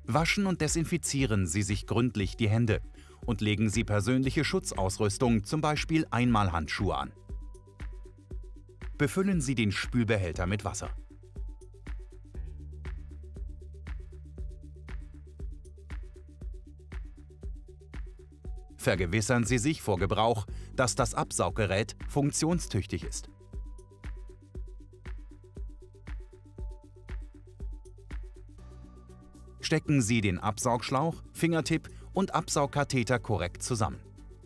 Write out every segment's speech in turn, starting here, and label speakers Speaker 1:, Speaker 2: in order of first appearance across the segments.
Speaker 1: Waschen und desinfizieren Sie sich gründlich die Hände und legen Sie persönliche Schutzausrüstung, zum Beispiel Einmalhandschuhe an. Befüllen Sie den Spülbehälter mit Wasser. Vergewissern Sie sich vor Gebrauch, dass das Absauggerät funktionstüchtig ist. Stecken Sie den Absaugschlauch, Fingertipp und Absaugkatheter korrekt zusammen.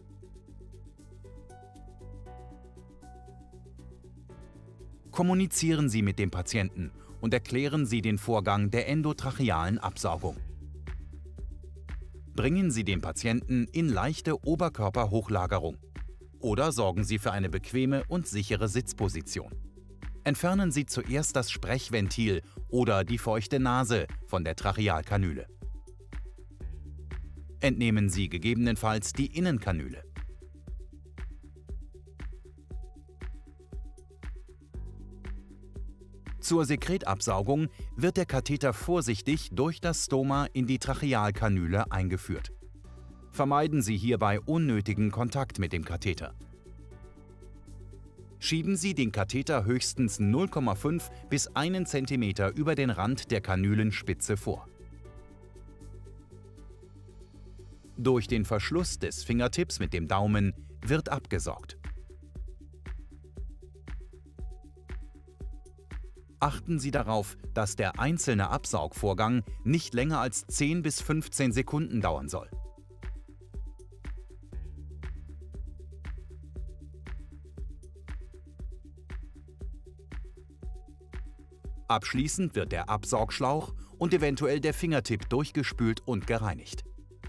Speaker 1: Kommunizieren Sie mit dem Patienten und erklären Sie den Vorgang der endotrachealen Absaugung. Bringen Sie den Patienten in leichte Oberkörperhochlagerung oder sorgen Sie für eine bequeme und sichere Sitzposition. Entfernen Sie zuerst das Sprechventil oder die feuchte Nase von der Trachealkanüle. Entnehmen Sie gegebenenfalls die Innenkanüle. Zur Sekretabsaugung wird der Katheter vorsichtig durch das Stoma in die Trachealkanüle eingeführt. Vermeiden Sie hierbei unnötigen Kontakt mit dem Katheter. Schieben Sie den Katheter höchstens 0,5 bis 1 cm über den Rand der Kanülenspitze vor. Durch den Verschluss des Fingertipps mit dem Daumen wird abgesaugt. Achten Sie darauf, dass der einzelne Absaugvorgang nicht länger als 10 bis 15 Sekunden dauern soll. Abschließend wird der Absaugschlauch und eventuell der Fingertipp durchgespült und gereinigt.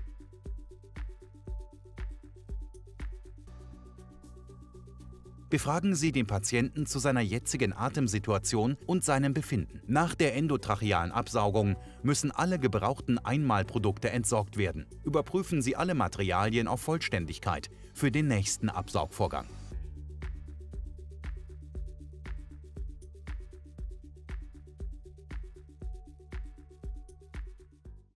Speaker 1: Befragen Sie den Patienten zu seiner jetzigen Atemsituation und seinem Befinden. Nach der endotrachealen Absaugung müssen alle gebrauchten Einmalprodukte entsorgt werden. Überprüfen Sie alle Materialien auf Vollständigkeit für den nächsten Absaugvorgang.